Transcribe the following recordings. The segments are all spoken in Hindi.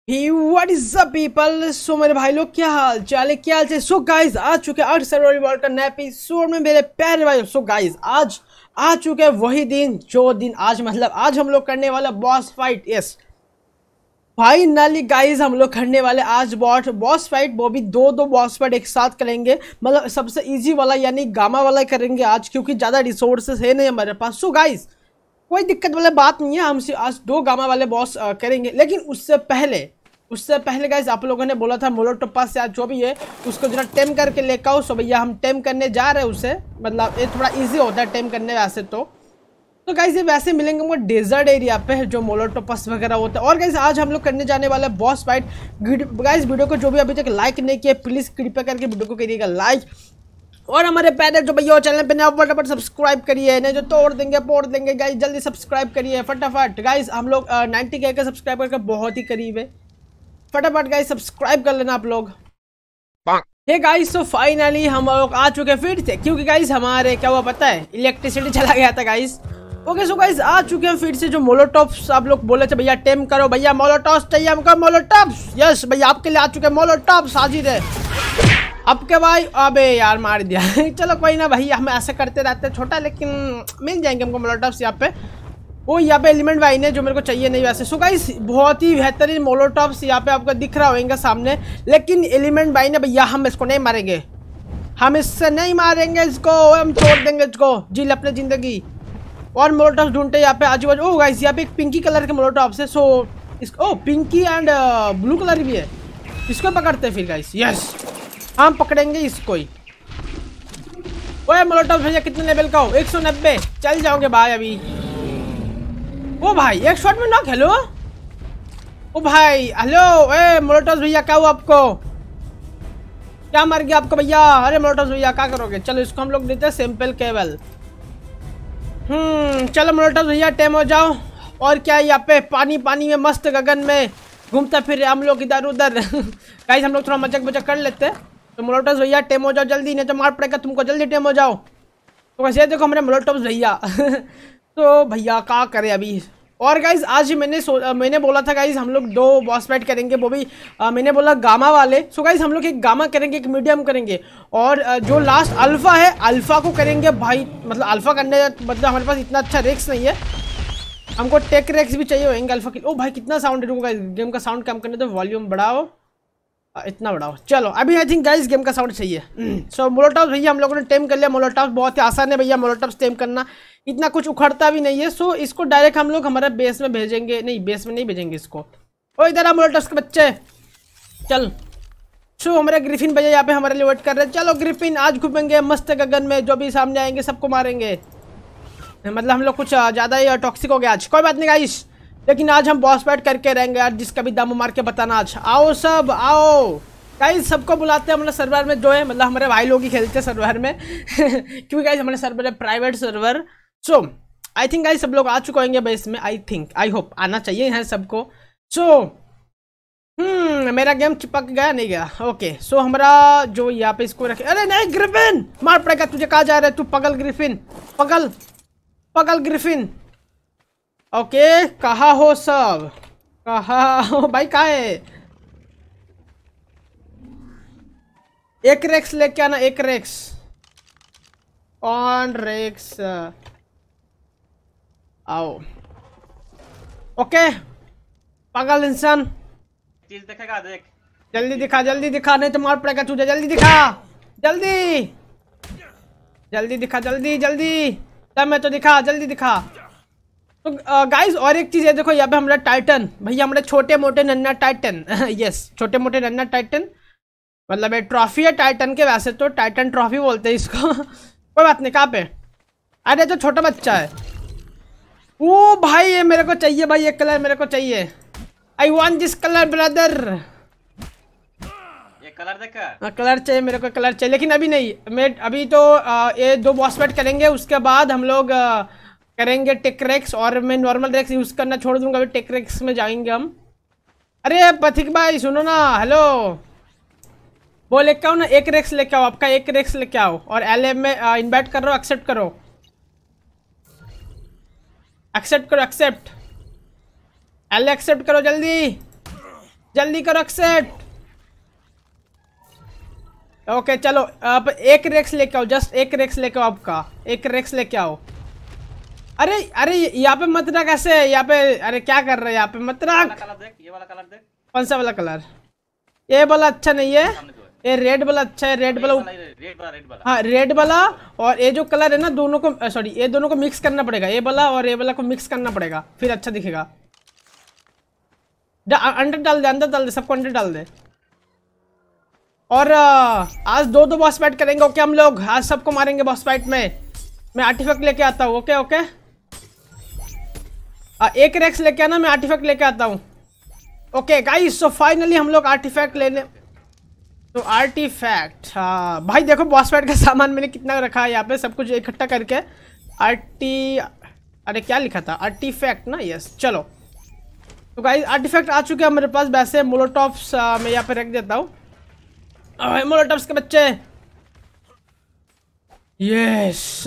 What is up people. So मेरे भाई लोग क्या हाल चाल है, क्या हाल है। सो गाइज आ चुके आज सर्वाइवल वर्ल्ड का नया एपिसोड में मेरे प्यारे भाई। सो गाइज आज आ चुके हैं वही दिन जो दिन आज मतलब आज हम लोग करने वाला boss fight. Yes finally guys हम लोग करने वाले आज बॉस फाइट। वो भी दो बॉस फाइट एक साथ करेंगे। मतलब सबसे इजी वाला यानी गामा वाला करेंगे आज, क्योंकि ज़्यादा रिसोर्सेस है नहीं हमारे पास। सो गाइज कोई दिक्कत वाली बात नहीं है, हमसे आज दो गामा वाले बॉस करेंगे। लेकिन उससे पहले गाइस आप लोगों ने बोला था मोलोटोपस से आज जो भी है उसको जरा टेम करके लेकर आओ। सो भैया हम टेम करने जा रहे हैं उसे। मतलब ये थोड़ा इजी होता है टेम करने वैसे तो गाइस ये वैसे मिलेंगे हमको डेजर्ट एरिया पे जो मोलोटोपस वगैरह होता है। और गाइस आज हम लोग करने जाने वाला बॉस फाइट। गाइस वीडियो को जो भी अभी तक लाइक नहीं किया प्लीज़ कृपया करके वीडियो को करिएगा लाइक। और हमारे पहले जो भैया चैनल पे नया फटाफट सब्सक्राइब करिए, नहीं जो तोड़ देंगे गाइस। जल्दी सब्सक्राइब करिए फटाफट गाइस। हम लोग 90K के सब्सक्राइबर के बहुत ही करीब है। फटाफट गाइस सब्सक्राइब कर लेना आप लोग। हे गाइस तो फाइनली हम लोग आ चुके हैं फिर से, क्योंकि गाइस हमारे क्या हुआ पता है, इलेक्ट्रिसिटी चला गया था गाइस। ओके सो गाइस आ चुके हैं फिर से। जो मोलोटॉप्स आप लोग बोले थे भैया टेम करो, भैया मोलोटॉप्स चाहिए हमको। मोलोटॉप्स यस भैया आपके लिए आ चुके हैं मोलोटॉप्स हाजिर है आपके भाई। अबे यार मार दिया चलो कोई ना भैया, हम ऐसे करते रहते हैं छोटा, लेकिन मिल जाएंगे हमको मोलोटॉप्स यहाँ पे। वो यहाँ पे एलिमेंट वाइन है जो मेरे को चाहिए नहीं वैसे। सो गाइस बहुत ही बेहतरीन मोलोटॉप्स यहाँ पे आपको दिख रहा होगा सामने, लेकिन एलिमेंट वाइन है भैया। हम इसको नहीं मारेंगे, हम इससे नहीं मारेंगे इसको, हम छोड़ देंगे इसको जी अपनी जिंदगी। और मोलोटॉप्स ढूंढते यहाँ पे आजू बाजू। ओ गाइस यहाँ पे एक पिंकी कलर के मोलोटॉप्स है। सो इसको पिंकी एंड ब्लू कलर भी है, इसको पकड़ते हैं फिर गाइस। यस हम पकड़ेंगे इसको ही। ओए मोलोटॉप्स भैया कितने लेवल का हो? 190 चल जाओगे भाई अभी। ओ भाई एक शॉट में नॉक। हेलो ओ भाई हेलो। ए मोलोटॉप्स भैया क्या हुआ आपको, क्या मर गया आपको भैया? अरे मोलोटॉप्स भैया क्या करोगे? चलो इसको हम लोग देते हैं सिंपल केवल। चलो मोलोटॉप्स भैया टेम हो जाओ। और क्या यहाँ पे पानी में मस्त गगन में घूमता फिर हम लोग इधर उधर गाइस हम लोग थोड़ा मजाक कर लेते हैं। तो मोलोटॉप्स भैया टेम हो जाओ जल्दी, नहीं तो मार पड़ेगा तुमको। जल्दी टेम हो जाओ। तो वैसे देखो हमारे मोलोटॉप्स भैया तो भैया क्या करें अभी। और गाइज आज मैंने बोला था गाइज हम लोग दो बॉस फाइट करेंगे, वो भी मैंने बोला गामा वाले। सो गाइज हम लोग एक गामा करेंगे एक मीडियम करेंगे, और जो लास्ट अल्फा है अल्फा को करेंगे भाई। मतलब अल्फा करने मतलब हमारे पास इतना अच्छा रेक्स नहीं है, हमको टेक रेक्स भी चाहिए होंगे अल्फा के। ओ भाई कितना साउंड है, रुको गाइज गेम का साउंड कम करने तो वॉल्यूम बढ़ाओ, इतना बढ़ाओ। चलो अभी आई थिंक गाइस गेम का साउंड चाहिए। सो मोलोटॉप्स भैया हम लोगों ने टेम कर लिया। मोलोटॉप्स बहुत ही आसान है भैया, मोलोटॉप्स टेम करना इतना कुछ उखड़ता भी नहीं है। सो इसको डायरेक्ट हम लोग हमारे बेस में भेजेंगे, नहीं बेस में नहीं भेजेंगे इसको। ओ इधर आ मोलोटॉप्स के बच्चे चल। सो हमारे ग्रिफिन भैया यहाँ पे हमारे लिए वेट कर रहे हैं। चलो ग्रिफिन आज घूमेंगे मस्त गगन में, जो भी सामने आएंगे सबको मारेंगे। मतलब हम लोग कुछ ज़्यादा ही टॉक्सिक हो गया आज, कोई बात नहीं गाइस, लेकिन आज हम बॉस फाइट करके रहेंगे यार। जिसका भी दम मार के बताना आज। आओ सब आओ गाइस, सबको बुलाते हैं हमारे सर्वर में जो है, मतलब हमारे भाई लोग ही खेलते हैं सर्वर में क्योंकि गाइस हमारे सर्वर है private server. So I think guys सब लोग आ चुके होंगे बेस में। आई होप आना चाहिए है सबको। सो मेरा गेम चिपक गया नहीं गया। ओके सो हमारा जो यहाँ पे इसको रखे। अरे नहीं ग्रिफिन मार पड़ेगा तुझे, कहाँ जा रहे तू पगल ग्रिफिन, पगल ग्रिफिन। ओके कहाँ हो सब, कहाँ हो भाई? कहाँ है? एक रेक्स लेके आना, एक रेक्स ऑन रेक्स आओ। ओके पागल इंसान चीज देखेगा, देख जल्दी दिखा नहीं तो मार पड़ेगा तुझे। जल्दी दिखा जल्दी तब मैं तो दिखा, जल्दी दिखा। तो गाइस और एक चीज़ है देखो यहाँ पे हमारा टाइटन भैया, हमारे छोटे मोटे नन्ना टाइटन यस छोटे मोटे नन्ना टाइटन, मतलब ये ट्रॉफी है टाइटन के, वैसे तो टाइटन ट्रॉफी बोलते हैं इसको कोई बात नहीं। कहाँ पे? अरे तो छोटा बच्चा है। ओ भाई ये मेरे को चाहिए भाई, ये कलर मेरे को चाहिए। I want this colour brother. ये कलर देखा? कलर चाहिए मेरे को, कलर चाहिए, लेकिन अभी नहीं। मैं अभी तो ये दो बॉस फाइट करेंगे, उसके बाद हम लोग करेंगे टेक रेक्स। और मैं नॉर्मल रेक्स यूज़ करना छोड़ दूंगा, अभी टेक रेक्स में जाएंगे हम। अरे पथिक भाई सुनो ना, हेलो वो लेके आओ ना, एक रेक्स लेके आओ, आपका एक रेक्स लेके आओ। और LM में इनवाइट कर रहा हूँ, एक्सेप्ट करो एक्सेप्ट LA एक्सेप्ट करो जल्दी। जल्दी करो एक्सेप्ट। ओके चलो, आप एक रेक्स लेके आओ, जस्ट एक रेक्स लेके आओ, आपका एक रेक्स लेके आओ। अरे अरे यहाँ पे मत रख ऐसे, यहाँ पे अरे क्या कर रहे हैं यहाँ पे, मत रख। कलर देख, ये वाला कलर देख। कौन सा वाला कलर? ये वाला अच्छा नहीं है, ये रेड वाला अच्छा है। रेड वाला, रेड वाला। हाँ रेड वाला। और ये जो कलर है ना, दोनों को सॉरी ये दोनों को मिक्स करना पड़ेगा, ये वाला और ये वाला को मिक्स करना पड़ेगा, फिर अच्छा दिखेगा। अंदर डाल दे, अंदर डाल दे, सबको अंदर डाल दे। और आज दो बॉस फाइट करेंगे। ओके हम लोग आज सबको मारेंगे बॉस फाइट में। मैं आर्टिफैक्ट लेके आता हूँ। ओके ओके, एक रेक्स लेके आना, मैं आर्टिफैक्ट लेके आता हूँ। ओके गाइस, सो फाइनली हम लोग आर्टिफैक्ट लेने, तो आर्टिफैक्ट, हाँ भाई देखो बॉस फाइट का सामान मैंने कितना रखा है यहाँ पे, सब कुछ इकट्ठा करके। अरे क्या लिखा था, आर्टिफैक्ट ना, यस। चलो तो गाइस आर्टिफैक्ट आ चुके हैं मेरे पास। वैसे मोलोटॉफ्स मैं यहाँ पे रख देता हूँ। मोलोटॉफ्स के बच्चे, यस।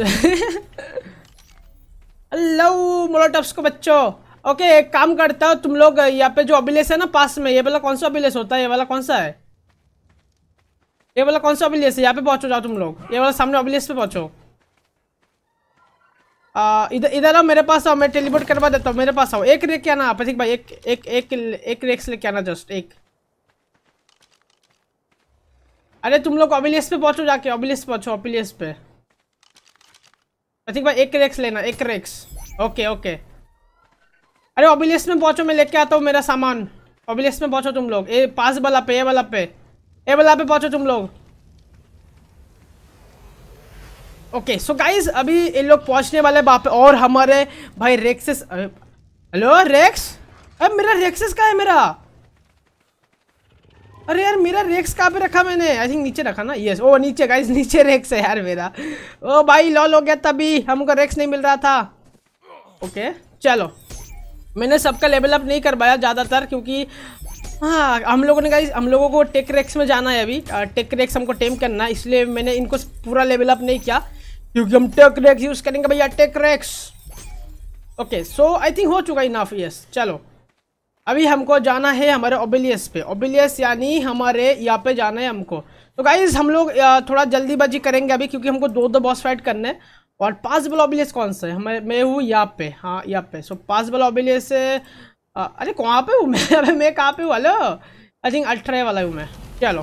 हेलो मोलोटॉफ्स को बच्चों। ओके एक काम करता हूँ, तुम लोग यहाँ पे जो अबिलेस है ना पास में, ये वाला कौन सा अबिलेस होता है, ये वाला कौन सा है, ये वाला कौन सा अबिलेस है, यहाँ पे पहुंचो जाओ तुम लोग, ये वाला सामने अबिलेस पे पहुंचो। इधर आओ मेरे पास आओ, मैं टेलीपोर्ट करवा देता हूँ, मेरे पास आओ। एक रेक आना प्रतीक भाई, एक रेक्स लेके आना, जस्ट एक। अरे तुम लोग अबिलेस पे पहुंचो, जाके अबिलेस पहुंचो, अबिलेस पे। प्रतीक भाई एक रेक्स लेना, एक रेक्स। ओके ओके, अरे अबिलेस में पहुंचो, मैं लेके आता हूँ मेरा सामान। अबिलेस में पहुंचो तुम लोग, ये पास वाला पे, ये वाला पे, ये वाला पे पहुंचो तुम लोग। ओके सो गाइज अभी ये लोग पहुंचने वाले वहाँ पे, और हमारे भाई रेक्सेस। हेलो रेक्स, अब मेरा रेक्सेस कहाँ है मेरा? अरे यार मेरा रेक्स कहाँ पे रखा मैंने? आई थिंक नीचे रखा ना, यस। ओ नीचे गाइज, नीचे रेक्स है यार मेरा। ओ भाई लॉल हो गया, तभी हमको रेक्स नहीं मिल रहा था। ओके चलो, मैंने सबका लेवल अप नहीं करवाया ज़्यादातर, क्योंकि हाँ हम लोगों ने गाइस, हम लोगों को टेक रेक्स में जाना है अभी। टेक रेक्स हमको टेम करना है, इसलिए मैंने इनको पूरा लेवल अप नहीं किया, क्योंकि हम टेक रेक्स यूज़ करेंगे भैया, take Rex. Okay so I think हो चुका इनफ, यस। चलो अभी हमको जाना है हमारे ओबिलियस पे, ओबिलियस यानी हमारे यहाँ पे जाना है हमको। तो गाइज हम लोग थोड़ा जल्दीबाजी करेंगे अभी, क्योंकि हमको दो बॉस फाइट करने। और पास वाला ओबिलियस कौन सा है? मैं हूँ यहाँ पे, हाँ यहाँ पे। सो पास वाला ओबिलियस है, अरे कहाँ पे हूँ मैं? अबे मैं कहाँ पे हूँ? हेलो, आई थिंक 18 वाला हूँ मैं। चलो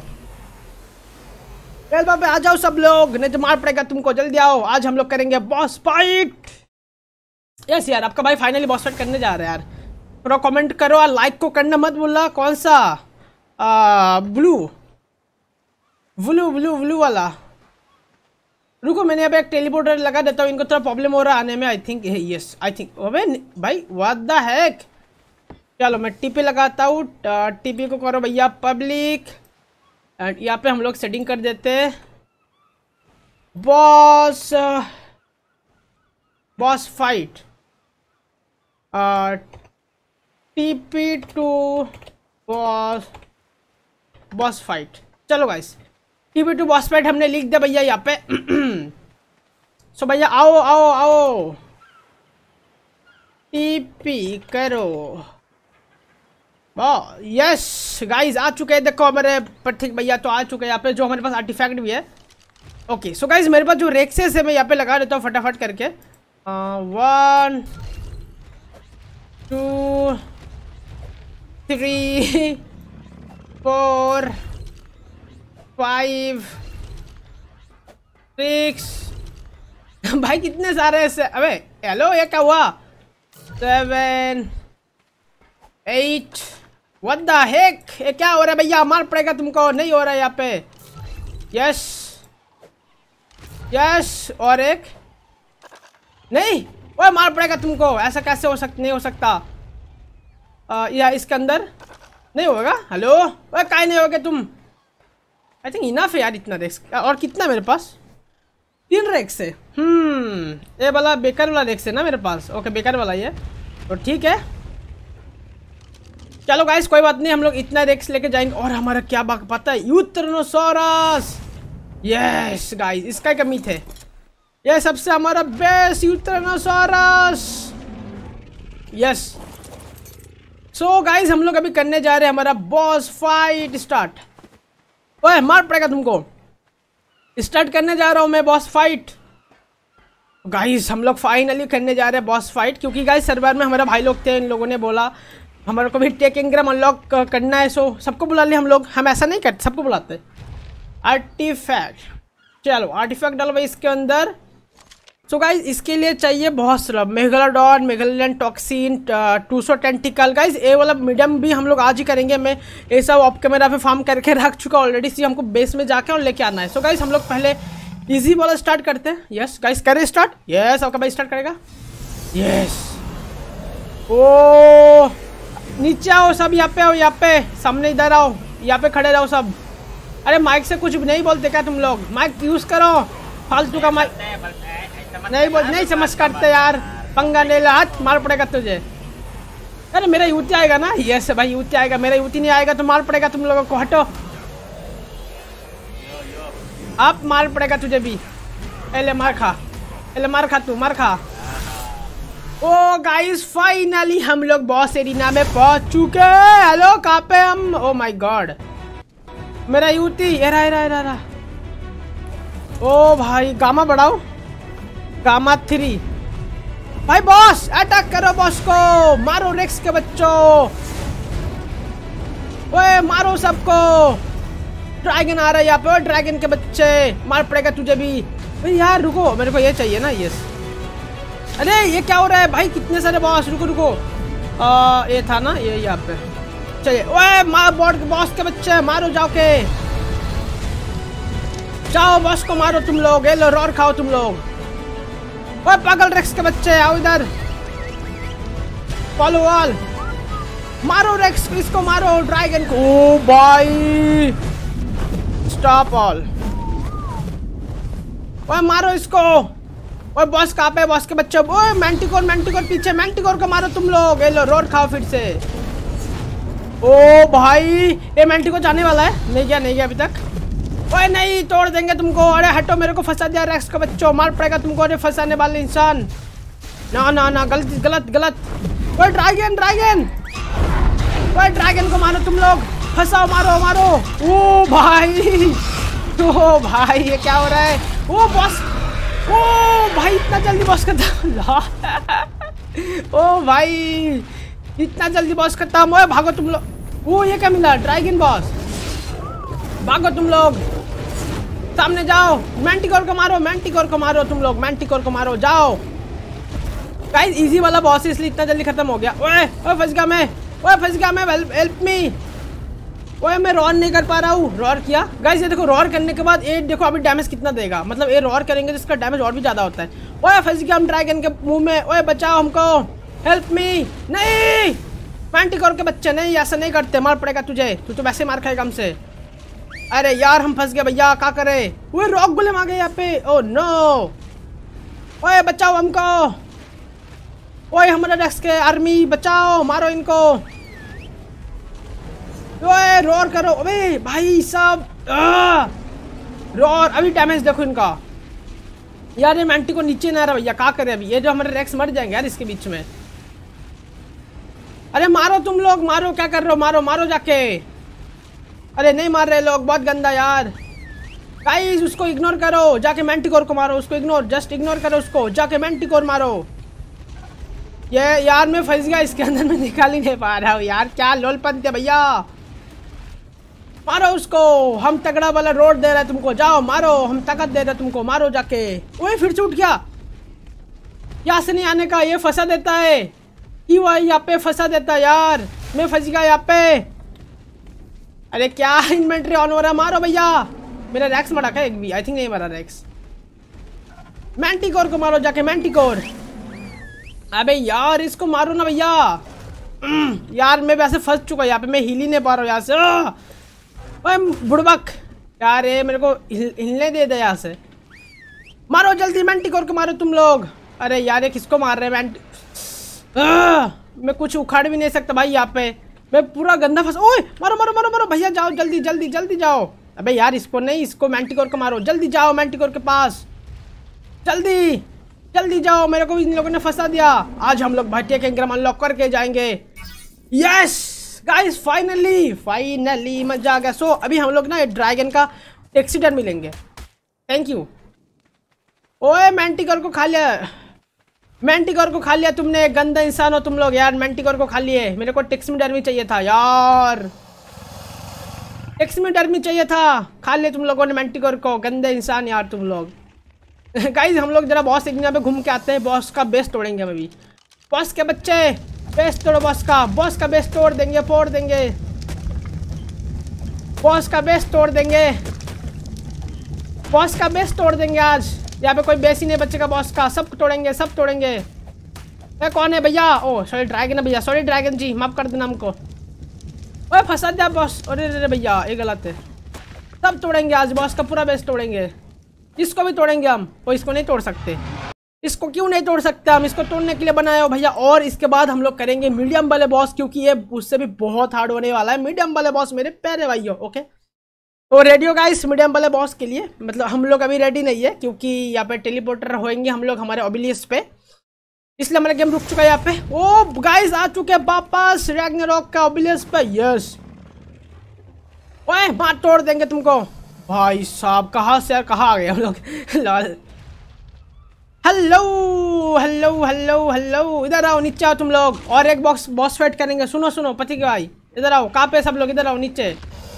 वेल बाबा आ जाओ सब लोग, नहीं तो मार पड़ेगा तुमको, जल्दी आओ, आज हम लोग करेंगे बॉस फाइट। यस यार, आपका भाई फाइनली बॉस फाइट करने जा रहा है यार। थोड़ा कमेंट करो और लाइक को करना मत भूलना। कौन सा? ब्लू ब्लू ब्लू ब्लू वाला। रुको मैंने यहाँ पे एक टेलीपोर्टर लगा देता हूँ, इनको थोड़ा प्रॉब्लम हो रहा है आने में। I think yes, I think. अबे भाई व्हाट द हेक। चलो मैं टीपी लगाता हूँ, टीपी को करो भैया पब्लिक। एंड यहाँ पे हम लोग सेटिंग कर देते हैं boss fight, TP to boss fight. चलो guys TP to boss fight हमने लिख दिया भैया यहाँ पे। सो भैया आओ आओ आओ, टीपी करो। यस गाइस आ चुके हैं, देखो हमारे प्रतीक भैया तो आ चुके हैं यहाँ पे, जो हमारे पास आर्टिफैक्ट भी है। ओके सो गाइस मेरे पास जो रेक्सेस है मैं यहाँ पे लगा देता हूँ फटाफट करके। 1 2 3 4 5 6 भाई कितने सारे ऐसे। अबे हेलो ये क्या हुआ? 7 8 व्हाट द हेक, ये क्या हो रहा है भैया? मार पड़ेगा तुमको, नहीं हो रहा है यहाँ पे। यस यस, और एक नहीं, ओए मार पड़ेगा तुमको, ऐसा कैसे हो सकता? नहीं हो सकता। या इसके अंदर नहीं होगा। हेलो ओए काहे नहीं होगे तुम? आई थिंक इनफ है यार इतना रेक्स। और कितना मेरे पास? 3 रेक्स है। ये वाला बेकार वाला रेक्स है ना मेरे पास। ओके बेकार वाला ये तो ठीक है। चलो गाइस कोई बात नहीं, हम लोग इतना रेक्स लेके जाएंगे। और हमारा क्या बात पता है? यूट्रोनोसॉरस। यस गाइस इसका कमी थे, ये सबसे हमारा best yutyrannosaurus. Yes so guys हम लोग अभी करने जा रहे हैं हमारा बॉस फाइट स्टार्ट। ओए मार पड़ेगा तुमको। स्टार्ट करने जा रहा हूँ मैं बॉस फाइट। गाइस हम लोग फाइनली करने जा रहे हैं बॉस फाइट, क्योंकि गाइस सर्वर में हमारा भाई लोग थे, इन लोगों ने बोला हमारे को भी टेक इंग्राम अनलॉक करना है। सो सबको बुला लिया हम लोग। हम ऐसा नहीं करते, सबको बुलाते। आर्टिफैक्ट, चलो आर्टिफैक्ट डालो भाई इसके अंदर। सो गाइज इसके लिए चाहिए बहुत सारा megalodon, megalodon toxin, 200 tentacle. Guys ये वाला मीडियम भी हम लोग आज ही करेंगे। मैं ये सब ऑफ कैमरा पे फार्म करके रख चुका ऑलरेडी। सी हमको बेस में जाके और लेके आना है। सो गाइज हम लोग पहले इजी वाला स्टार्ट करते हैं। यस गाइज करें स्टार्ट। यस आपका भाई स्टार्ट करेगा। यस ओ नीचे आओ सब, यहाँ पे आओ, यहाँ पे सामने इधर आओ, यहाँ पे खड़े रहो सब। अरे माइक से कुछ नहीं बोलते क्या तुम लोग? माइक यूज करो, फालतू का माइक नहीं समझ करते यार। पंगा नहीं ला, हाथ मार पड़ेगा तुझे। अरे मेरा यूटी आएगा ना। यस भाई यूटी आएगा, मेरा यूटी नहीं आएगा तो मार पड़ेगा तुम लोगों को। हटो, आप मार पड़ेगा तुझे भी। एले मार खा, एले मार खा, तू मार खा। ओ गाइस फाइनली हम लोग बॉस एरिना में पहुंच चुके। हेलो कहाँ पे हम? ओ माय गॉड मेरा यूटी एरा। ओ भाई गामा बढ़ाओ, गामा 3 भाई। बॉस अटैक करो, बॉस को मारो, रेक्स के बच्चों। ओए मारो सबको। ड्रैगन आ रहा है यहाँ पे। ड्रैगन के बच्चे मार पड़ेगा तुझे भी। भाई यार रुको, मेरे को ये चाहिए ना। यस अरे ये क्या हो रहा है भाई? कितने सारे बॉस। रुको ये था ना ये यहाँ पे। चलिए ओए मार बॉस के बच्चे, मारो जाओ के। जाओ बॉस को मारो तुम लोग। ये लो रॉर खाओ तुम लोग। ओए पागल रेक्स के बच्चे आओ इधर। फॉलो वॉल, मारो रेक्स, इसको मारो, ड्रैगन को। ओ भाई स्टॉप ऑल। ओए मारो इसको। ओए बॉस कहाँ पे? बॉस के बच्चे। ओए मैंटिकोर पीछे, मैंटिकोर को मारो तुम लोग। ये लो रोड खाओ फिर से। ओ भाई ये मैंटिकोर जाने वाला है। नहीं गया अभी तक। ओए नहीं, तोड़ देंगे तुमको। अरे हटो, मेरे को फंसा दिया रेक्स का बच्चों, मार पड़ेगा तुमको। अरे फंसाने वाले इंसान। ना गलत। ओए ड्रैगन। ओए ड्रैगन को मारो तुम लोग, फंसाओ, मारो। ओ भाई ये क्या हो रहा है? ओ बॉस, ओ भाई इतना जल्दी बॉस खत्म। ओ भाई इतना जल्दी बॉस खत्म। ओए भागो तुम लोग। ओ ये क्या मिला? Dragon boss. भागो तुम लोग, सामने जाओ। मैंटिकोर को मारो तुम लोग। मैंटिकोर को मारो, जाओ। गाइस इजी वाला बॉस है इसलिए इतना जल्दी खत्म हो गया। ओए फंस गया मैं। Help me. ओए मैं रॉर नहीं कर पा रहा हूँ। रॉर किया गाइस। ये देखो रॉर करने के बाद ये देखो अभी डैमेज कितना देगा। मतलब ये रॉर करेंगे तो इसका डैमेज और भी ज्यादा होता है। ओए फंस गया हम ड्रैगन के मुंह में। ओए बचाओ हमको, हेल्प मी। नहीं मैंटिकोर के बच्चे, नहीं ऐसा नहीं करते, मार पड़ेगा तुझे। तू तो वैसे मार खाएगा हमसे। अरे यार हम फंस गए भैया, क्या करे? वो रॉक गोलेम आ गए यहाँ पे। Oh no. ओए बचाओ हमको। ओए हमारे रेक्स के आर्मी बचाओ, मारो इनको। ओए रोर करो। अबे भाई सब रोर। अभी डैमेज देखो इनका। यार ये मैंटी को नीचे ना रहा भैया, क्या करे अभी? ये जो हमारे रेक्स मर जाएंगे यार इसके बीच में। अरे मारो तुम लोग, मारो, क्या कर रहे हो? मारो जाके। अरे नहीं मार रहे लोग, बहुत गंदा यार। गाइस उसको इग्नोर करो, जाके मैंटिकोर को मारो। उसको इग्नोर, जस्ट इग्नोर करो उसको, जाके मैंटिकोर मारो। ये यार मैं फंस गया इसके अंदर, मैं निकाल ही नहीं पा रहा हूँ यार। क्या लोलपंत है भैया। मारो उसको, हम तगड़ा वाला रोड दे रहे हैं तुमको। जाओ मारो, हम ताकत दे रहे हैं तुमको, मारो जाके। ओए फिर से उठ गया। यहाँ से नहीं आने का, ये फंसा देता है। क्यों यहाँ पे फंसा देता है यार? मैं फंस गया यहाँ पे। अरे क्या इन्वेंट्री ऑन हो रहा है? मारो भैया। मेरा रैक्स मरा क्या एक भी? आई थिंक नहीं मरा रैक्स। मैंटिकोर को मारो जाके, मैंटिकोर। अबे यार इसको मारो ना भैया। यार मैं वैसे फंस चुका यहाँ पे, मैं हिल ही नहीं पा रहा हूँ यहाँ से। ओए बुड़बक यार, ये मेरे को हिलने दे यहाँ से। मारो जल्दी, मैंटिकोर को मारो तुम लोग। अरे यार ये किसको मार रहे हैं? मैं कुछ उखाड़ भी नहीं सकता भाई यहाँ पे, मैं पूरा गंदा फंस। ओए मारो भैया, जाओ जल्दी जाओ। अबे यार इसको नहीं, इसको मैंटिकोर को मारो। जल्दी जाओ मैंटिकोर के पास, जल्दी जाओ। मेरे को इन लोगों ने फंसा दिया। आज हम लोग भाई टेक इंग्राम अनलॉक करके जाएंगे। यस गाइस, फाइनली मजा आ गया। सो अभी हम लोग ना ड्रैगन का टेक्सीडर मिलेंगे। Thank you. ओए मैंटिकोर को खा लिया, मैंटिकोर को खा लिया तुमने, गंदा इंसान हो तुम लोग यार। मैंटिकोर को खा लिए, मेरे को टेक्सीडर भी चाहिए था यार, टेक्सीडर भी चाहिए था। खा लिए तुम लोगों ने मैंटिकोर को, गंदे इंसान यार तुम लोग। गाइस हम लोग जरा बॉस एरिया पे घूम के आते हैं, बॉस का बेस तोड़ेंगे हम अभी। बॉस के बच्चे बेस तोड़ो, बॉस का बेस तोड़ देंगे, फोड़ देंगे, बॉस का बेस तोड़ देंगे, बॉस का बेस तोड़ देंगे आज। यहाँ पे कोई बेस ही नहीं बचेगा बॉस का, सब तोड़ेंगे, सब तोड़ेंगे। कौन है भैया? ओ सॉरी ड्रैगन है भैया, सॉरी ड्रैगन जी, माफ कर देना हमको। ओए फंसा दिया बॉस, अरे अरे भैया ये गलत है। सब तोड़ेंगे आज, बॉस का पूरा बेस तोड़ेंगे। इसको भी तोड़ेंगे हम, और इसको नहीं तोड़ सकते। इसको क्यों नहीं तोड़ सकते हम? इसको तोड़ने के लिए बनाया हो भैया। और इसके बाद हम लोग करेंगे मीडियम वाले बॉस, क्योंकि ये उससे भी बहुत हार्ड होने वाला है। मीडियम वाले बॉस मेरे प्यारे भाइयों, ओके। तो रेडी हो गाइस मीडियम वाले बॉस के लिए? मतलब हम लोग अभी रेडी नहीं है, क्योंकि यहाँ पे टेलीपोर्टर होएंगे हम लोग हमारे ओबिलियस पे, इसलिए हमारा गेम रुक चुका है यहाँ पे। ओ गाइस आ चुके हैं वापस रैग्नारॉक का ओबिलियस पे, यस। ओए मार तोड़ देंगे तुमको भाई साहब। कहाँ से यार, कहाँ आ गए हम लोग? Lol. Hello hello hello hello, इधर आओ, नीचे आओ तुम लोग, और एक बॉस फाइट करेंगे। सुनो सुनो पति के भाई, इधर आओ। कहाँ पे सब लोग? इधर आओ नीचे।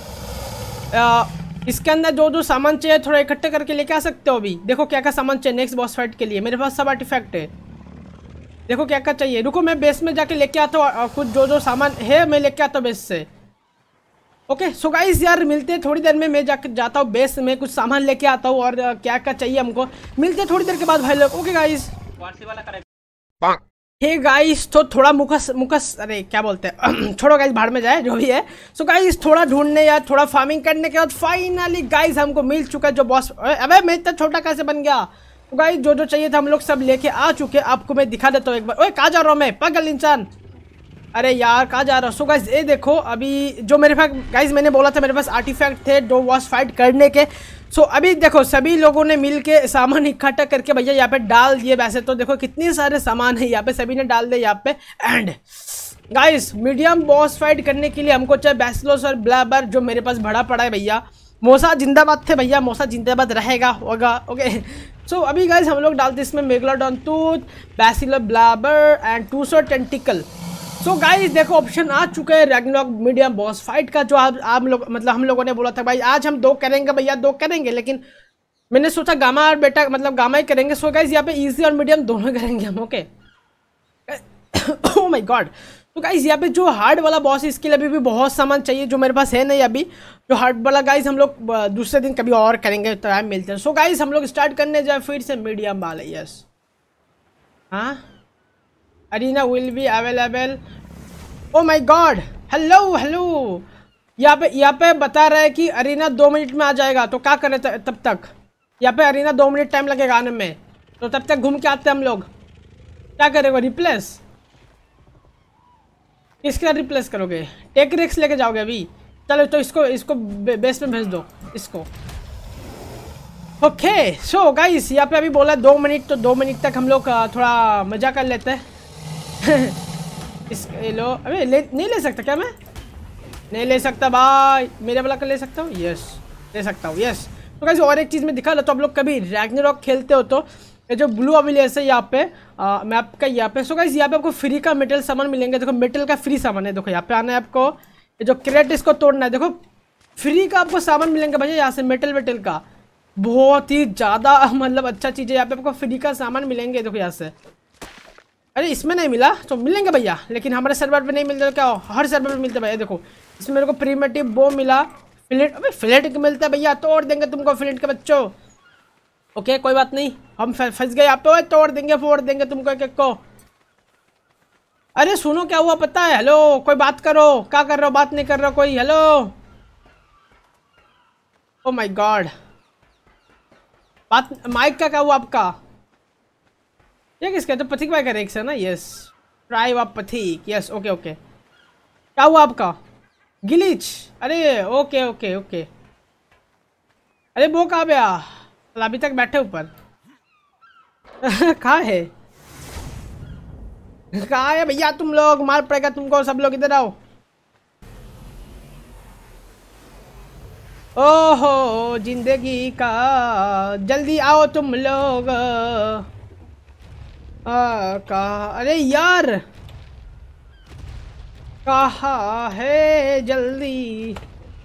इसके अंदर जो जो सामान चाहिए थोड़ा इकट्ठे करके लेके आ सकते हो अभी। देखो क्या क्या सामान चाहिए नेक्स्ट बॉस फाइट के लिए। मेरे पास सब आर्टिफैक्ट है, देखो क्या क्या चाहिए। रुको मैं बेस में जाके लेके आता हूँ, कुछ जो जो सामान है मैं लेके आता हूँ बेस से। ओके सो गाइस यार मिलते हैं थोड़ी देर में। मैं जाता हूँ बेस में, कुछ सामान लेके आता हूँ, और क्या क्या चाहिए हमको। मिलते हैं थोड़ी देर के बाद भाई लोग। Okay guys. हे गाइस तो थोड़ा मुकस अरे क्या बोलते हैं छोड़ो गाइस, भाड़ में जाए जो भी है। सो गाइस थोड़ा ढूंढने या थोड़ा फार्मिंग करने के बाद फाइनली गाइस हमको मिल चुका है जो बॉस। अबे मैं इतना छोटा कैसे बन गया? तो गाइस जो जो चाहिए था हम लोग सब लेके आ चुके हैं। आपको मैं दिखा देता हूँ एक बार। ओए कहाँ जा रहा हूँ मैं, पागल इंसान? अरे यार कहाँ जा रहा हूँ? सो गाइस ये देखो अभी जो मेरे पास, गाइस मैंने बोला था मेरे पास आर्टिफैक्ट थे दो बॉस फाइट करने के। सो अभी देखो सभी लोगों ने मिलके सामान इकट्ठा करके भैया यहाँ पे डाल दिए। वैसे तो देखो कितने सारे सामान है यहाँ पे, सभी ने डाल दिए यहाँ पे। And guys medium boss fight करने के लिए हमको चाहे बैसिलोस और ब्लैबर, जो मेरे पास भरा पड़ा है भैया। मोसा जिंदाबाद थे भैया, मोसा जिंदाबाद रहेगा होगा। ओके सो अभी गाइस हम लोग डालते इसमें megalodon tooth, basilo blubber and 200 tentacle. So guys देखो ऑप्शन आ चुका है रैग्नारॉक मीडियम बॉस फाइट का, जो आप लोग मतलब हम लोगों ने बोला था भाई आज हम 2 करेंगे भैया, 2 करेंगे, लेकिन मैंने सोचा गामा और बेटा मतलब गामा ही करेंगे। सो गाइस यहाँ पे इजी और मीडियम दोनों करेंगे हम, ओके। Oh my god. तो गाइस यहाँ पे जो हार्ड वाला बॉस है इसके लिए अभी भी बहुत सामान चाहिए जो मेरे पास है नहीं अभी। जो हार्ड वाला गाइस हम लोग दूसरे दिन कभी और करेंगे, टाइम मिलते हैं। सो गाइस हम लोग स्टार्ट करने जाए फिर से मीडियम वाले। यस हाँ, arena will be available. Oh my god, hello hello. यहाँ पे बता रहा है कि अरीना 2 मिनट में आ जाएगा। तो क्या करें तब तक? यहाँ पे अरीना 2 मिनट टाइम लगेगा आने में, तो तब तक घूम के आते हैं हम लोग। क्या करेगा रिप्लेस? किसके साथ रिप्लेस करोगे? टेक रिक्स लेके जाओगे अभी? चलो तो इसको बेस में भेज दो इसको। ओके सो गाइस यहाँ पे अभी बोला 2 मिनट, तो 2 मिनट तक हम लोग थोड़ा मजा कर लेते हैं। लो अबे नहीं ले सकता क्या? मैं नहीं ले सकता भाई, मेरे वाला कर ले सकता हूँ। यस ले सकता हूँ, यस। तो गाइस और एक चीज़ में दिखा लो, तो आप लोग कभी रैग्नारॉक खेलते हो तो ये जो ब्लू अविलियस है यहाँ पे मैप का यहाँ पे। सो गाइस यहाँ पे आपको फ्री का मेटल सामान मिलेंगे। देखो मेटल का फ्री सामान है, देखो यहाँ पे आना है आपको। ये जो क्रेट इसको तोड़ना है, देखो फ्री का आपको सामान मिलेंगे भैया यहाँ से। मेटल वेटल का बहुत ही ज़्यादा मतलब अच्छा चीज़ है यहाँ पे, आपको फ्री का सामान मिलेंगे। देखो यहाँ से। अरे इसमें नहीं मिला तो मिलेंगे भैया, लेकिन हमारे सर्वर पे नहीं मिलते क्या? हर सर्वर पे मिलते भैया। देखो इसमें मेरे को प्रीमेटिव बो मिला, फिलेट। अबे फिलेट मिलता है भैया, तोड़ देंगे तुमको फिलेट के बच्चों। ओके कोई बात नहीं, हम फंस गए यहाँ पे। तोड़ देंगे फोड़ देंगे तुमको एक एक को। अरे सुनो क्या हुआ पता है? हेलो कोई बात करो, क्या कर रहे हो? बात नहीं कर रहे हो कोई? हेलो ओ माय गॉड, बात माइक का क्या हुआ आपका? ये किसका? तो पथिक भाई का रेक्स है ना? यस ट्राई आप पथिक, यस ओके ओके। क्या हुआ आपका? गिलिच? अरे ओके ओके ओके। अरे वो कहाँ गया? अभी तक बैठे ऊपर। कहाँ है? कहाँ है भैया तुम लोग? मार पड़ेगा तुमको, सब लोग इधर आओ। ओहो जिंदगी का, जल्दी आओ तुम लोग। कहा, अरे यार कहाँ है? जल्दी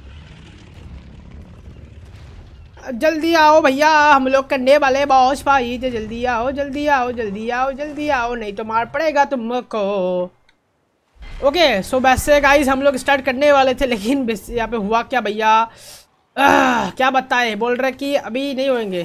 जल्दी आओ भैया, हम लोग करने वाले बॉस भाई। तो जल्दी आओ जल्दी आओ जल्दी आओ जल्दी आओ, नहीं तो मार पड़ेगा तुमको। ओके सो वैसे गाइस हम लोग स्टार्ट करने वाले थे, लेकिन यहाँ पे हुआ क्या भैया? क्या बताए, बोल रहे कि अभी नहीं होंगे।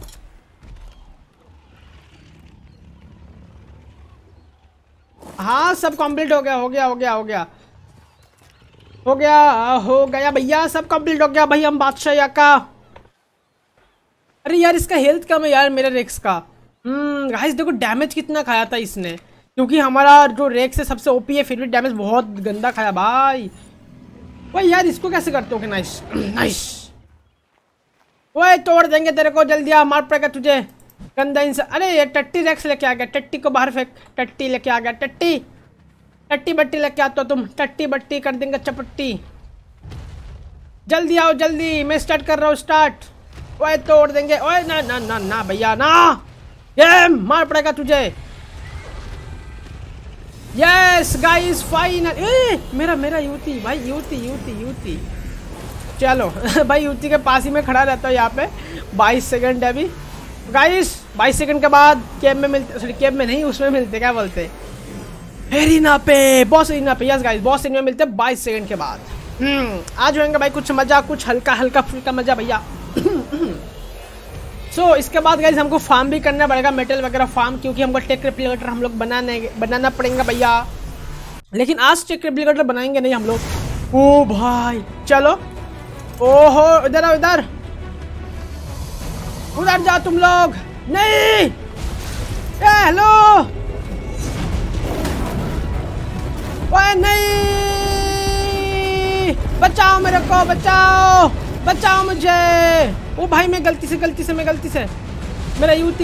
हाँ सब कंप्लीट हो गया हो गया हो गया हो गया हो गया हो गया भैया, सब कंप्लीट हो गया भाई। हम बादशाह का। अरे यार इसका हेल्थ कम है यार, मेरे रेक्स का। गाइस देखो डैमेज कितना खाया था इसने, क्योंकि हमारा जो रेक्स है सबसे ओपी है, फिर भी डैमेज बहुत गंदा खाया भाई। भाई यार इसको कैसे करते हो? Nice nice. ओए तोड़ देंगे तेरे को, जल्दी आ, मार पड़ेगा तुझे गंदा इंसान। अरे ये टट्टी रेक्स लेके आ गया, टट्टी को बाहर फेंक। टट्टी लेके आ गया, टट्टी टट्टी बट्टी लेके आते हो तुम, टट्टी बट्टी कर देंगे चपट्टी। जल्दी आओ जल्दी, मैं स्टार्ट कर रहा हूँ, स्टार्ट। ओए तोड़ देंगे। ओए ना ना ना ना भैया ना, ये मार पड़ेगा तुझे। Yes guys final. मेरा मेरा युवती भाई, युवती युवती युवती। चलो भाई युवती के पास ही मैं खड़ा रहता हूँ यहाँ पे। 22 सेकंड है अभी गाइस, 22 सेकंड के बाद केब में मिलते, सॉरी केब में नहीं, उसमें मिलते, क्या बोलते, एरिना पे, बॉस एरिना पे। यस गाइस बॉस एरिना में मिलते 22 सेकंड के बाद। आज होंगे भाई कुछ मजा, कुछ हल्का हल्का फुल्का मजा भैया। सो इसके बाद गाइस हमको फार्म भी करना पड़ेगा, मेटल वगैरह फार्म, क्योंकि हमको टेक रेप्लिकेटर हम लोग बनाना पड़ेगा भैया। लेकिन आज टेक रेप्लिकेटर बनाएंगे नहीं हम लोग। ओ भाई चलो, ओहो इधर आओ, इधर उधर जाओ तुम लोग। नहीं हेलो, ओए नहीं, बचाओ मेरे को, बचाओ बचाओ मुझे। ओ भाई मैं गलती से मेरा युवती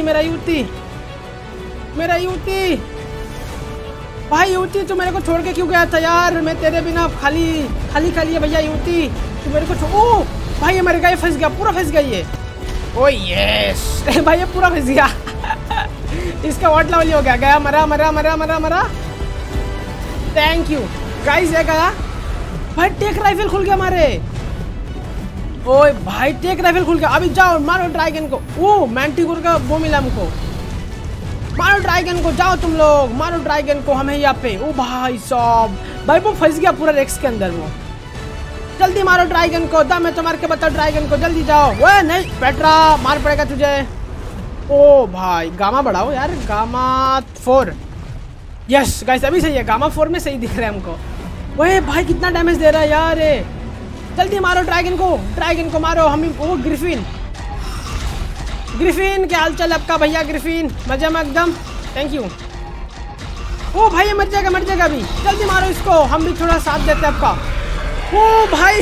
भाई, युवती तू मेरे को छोड़ के क्यों गया था यार? मैं तेरे बिना खाली है भैया। युवती तू मेरे को ओ भाई ये मर गया, ये फंस गया, पूरा फंस गया ये। ओ यस भाई ये पूरा फंस गया। इसका वॉट लेवल हो गया, मरा। थैंक यू गाइस, ये गया भाई। टेक राइफल खुल गया हमारे। ओए भाई टेक राइफल खुल गया, अभी जाओ मारो ड्रैगन को। ओ मैंटिकोर का वो मिला हमको, मारो ड्रैगन को, जाओ तुम लोग मारो ड्रैगन को, हमें यहाँ पे। ओ भाई साहब, भाई वो फंस गया पूरा रेक्स के अंदर। वो जल्दी मारो ड्रैगन को, मैं तो मार के बताओ ड्रैगन को, जल्दी जाओ। वो नहीं पेट्रा, मार पड़ेगा तुझे। ओ भाई गामा बढ़ाओ यार, गामा 4। यस गाइस अभी सही है, गामा 4 में सही दिख रहा है हमको। ओए भाई कितना डैमेज दे रहा है यार ये। जल्दी मारो ड्रैगन को मारो। हम वो ग्रिफिन क्या हाल चाल आपका भैया? ग्रिफिन मजा में एकदम, थैंक यू। ओ भाई ये मर जाएगा अभी, जल्दी मारो इसको, हम भी थोड़ा साथ देते हैं आपका। ओ भाई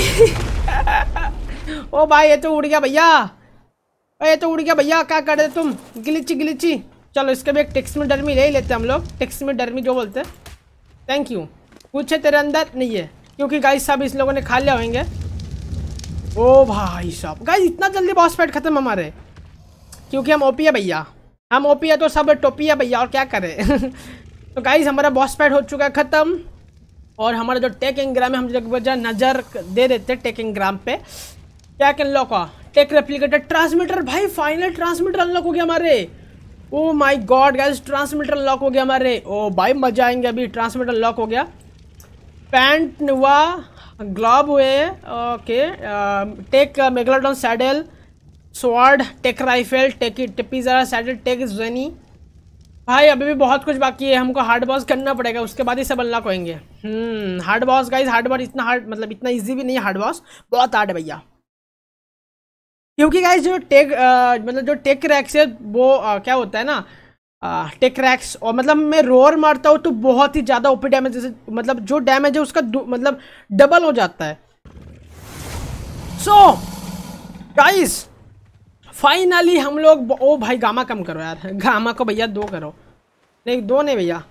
ओ भाई ये तो उड़ गया भैया, क्या कर रहे तुम? गिलिची। चलो इसके भी एक टेक्स में डर्मी ले ही लेते हैं हम लोग, टेक्स में डर्मी जो बोलते हैं। Thank you. कुछ है तेरे अंदर? नहीं है, क्योंकि गाइस सब इस लोगों ने खा लिया होंगे। ओ भाई साहब गाइस इतना जल्दी बॉस फाइट खत्म हमारे, क्योंकि हम ओपी है भैया, हम ओपी है तो सब टोपी है भैया, और क्या करें। तो गाइस हमारा बॉस फाइट हो चुका है खत्म, और हमारा जो टेक इंग्राम है हम जब नज़र दे देते हैं टेक इंग्राम पे। क्या अनलॉक हुआ? टेक रेप्लिकेटर ट्रांसमीटर भाई, फाइनल ट्रांसमीटर अनलॉक हो गया हमारे। Oh my god guys transmitter unlock हो गया हमारे। ओ भाई मजा आएंगे, अभी ट्रांसमीटर अनलॉक हो गया। पैंट हुआ, ग्लोब हुए, okay, tek megalodon saddle, sword, tek rifle, tek टिपिज़रा सैडल, टेक ज़नी। भाई अभी भी बहुत कुछ बाकी है, हमको हार्ड बॉस करना पड़ेगा, उसके बाद ही सब अनलॉक होंगे। Hard boss guys, hard boss इतना हार्ड, मतलब इतना इजी भी नहीं है हार्ड बॉस, बहुत हार्ड है भैया। क्योंकि गाइस जो टेक मतलब जो टेक रैक्स है वो क्या होता है ना, टेक रैक्स, और मतलब मैं रोर मारता हूँ तो बहुत ही ज़्यादा ओपी डैमेज, जैसे मतलब जो डैमेज है उसका मतलब डबल हो जाता है। सो गाइस फाइनली हम लोग, ओ भाई गामा कम करो यार, गामा को भैया 2 करो, नहीं 2 नहीं भैया,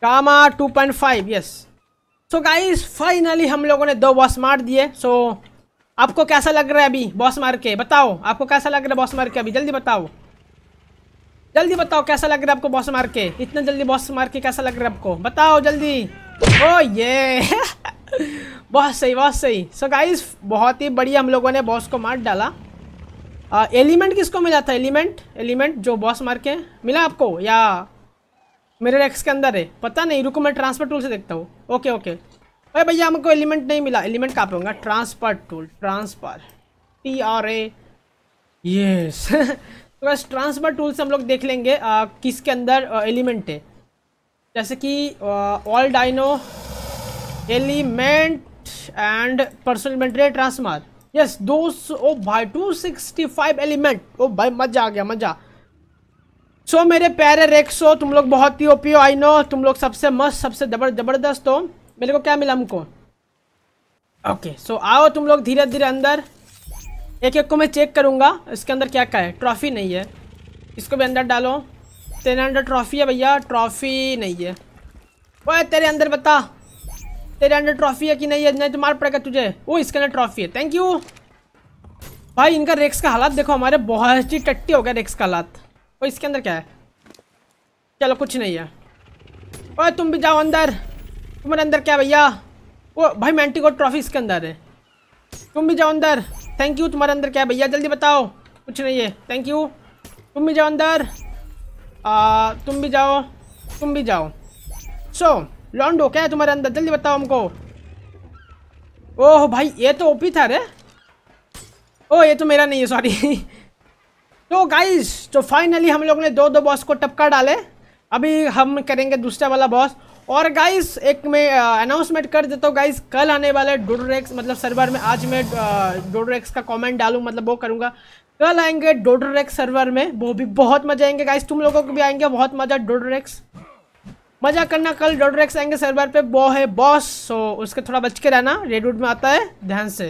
gamma 2.5 yes. So guys finally हम लोगों ने 2 बॉस मार दिए। सो आपको कैसा लग रहा है अभी बॉस मार के? बताओ आपको कैसा लग रहा है बॉस मार के? अभी जल्दी बताओ, जल्दी बताओ कैसा लग रहा है आपको बॉस मार के? इतना जल्दी बॉस मार के कैसा लग रहा है आपको? बताओ जल्दी। ओ ये बहुत सही बहुत सही। सो गाइस बहुत ही बढ़िया हम लोगों ने बॉस को मार डाला। एलिमेंट किसको मिला था? एलिमेंट जो बॉस मार के मिला आपको या मेरे रेक्स के अंदर है? पता नहीं, रुको मैं ट्रांसफर टूल से देखता हूँ। Okay okay. अरे भैया हमको एलिमेंट नहीं मिला। एलिमेंट कहाँ पे होगा? Transfer tool, transfer TRA yes. तो बस ट्रांसफर टूल से हम लोग देख लेंगे किसके अंदर एलिमेंट है। जैसे कि all dino element and personal inventory transfer yes. 200 oh भाई 265 एलिमेंट। ओ भाई मजा आ गया मजा। सो मेरे प्यारे रेक्सो तुम लोग बहुत ही ओपी हो, आई नो तुम लोग सबसे मस्त सबसे जबरदस्त हो। मेरे को क्या मिला हमको? ओके सो आओ तुम लोग धीरे धीरे अंदर। एक एक को मैं चेक करूंगा इसके अंदर क्या क्या है। ट्रॉफी नहीं है, इसको भी अंदर डालो। तेरे अंदर ट्रॉफी है भैया? ट्रॉफी नहीं है। ओए तेरे अंदर बता, तेरे अंदर ट्रॉफी है कि नहीं है? नहीं तो मार पड़ेगा तुझे। ओ इसके अंदर ट्रॉफी है, थैंक यू भाई। इनका रेक्स का हालात देखो, हमारे बहुत ही टट्टी हो गया रेक्स का हालात। ओ इसके अंदर क्या है? चलो कुछ नहीं है। ओए तुम भी जाओ अंदर। तुम्हारे अंदर क्या भैया? ओ भाई मैंटीकोट ट्रॉफी इसके अंदर है। तुम भी जाओ अंदर, थैंक यू। तुम्हारे अंदर क्या है भैया? जल्दी बताओ। कुछ नहीं है, थैंक यू। तुम भी जाओ अंदर। तुम भी जाओ, तुम भी जाओ। सो लॉन्डो क्या है तुम्हारे अंदर? जल्दी बताओ हमको। ओह भाई ये तो ओपी था रे। ओ ये तो मेरा नहीं है, सॉरी। तो गाइस तो फाइनली हम लोग ने 2 बॉस को टपका डाले। अभी हम करेंगे दूसरा वाला बॉस। और गाइस एक मैं अनाउंसमेंट कर देता हूँ गाइस, कल आने वाले डोडोरेक्स मतलब सर्वर में आज मैं डोडोरेक्स का कमेंट डालूँ, मतलब वो करूँगा। कल आएंगे डोडोरेक्स सर्वर में, वो भी बहुत मजा आएंगे गाइस। तुम लोगों को भी आएंगे बहुत मजा। डोडोरेक्स मजा करना, कल डोडोरेक्स आएंगे सर्वर पे। वो है बॉस, सो उसके थोड़ा बच के रहना, रेडवुड में आता है, ध्यान से।